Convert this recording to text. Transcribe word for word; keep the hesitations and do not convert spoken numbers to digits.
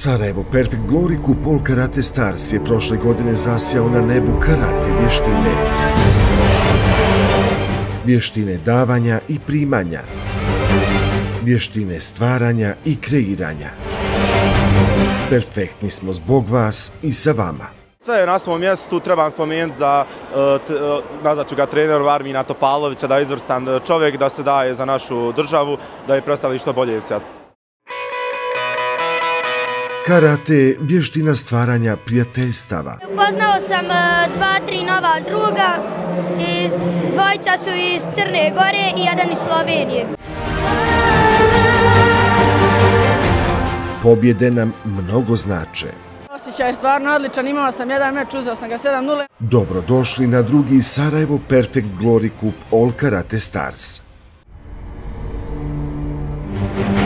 Sarajevo Perfect Glory Cup All Karate Stars je prošle godine zasjao na nebu karate vještine. Vještine davanja i primanja. Vještine stvaranja i kreiranja. Perfektni smo zbog vas i sa vama. Sve je na svom mjestu, trebam spomenuti za, nazvat ću ga treneru Armina Topalovića, da je izvrstan čovjek, da se daje za našu državu, da je predstavi što bolje svijet. Karate je vještina stvaranja prijateljstava. Upoznao sam dva, tri nova druga, dvojica su iz Crne Gore i jedan iz Slovenije. Pobjede nam mnogo znače. Osjećaj je stvarno odličan, imao sam jedan meč, uzeo sam ga sedam nula. Dobrodošli na drugi Sarajevo Perfect Glory Cup All Karate Stars.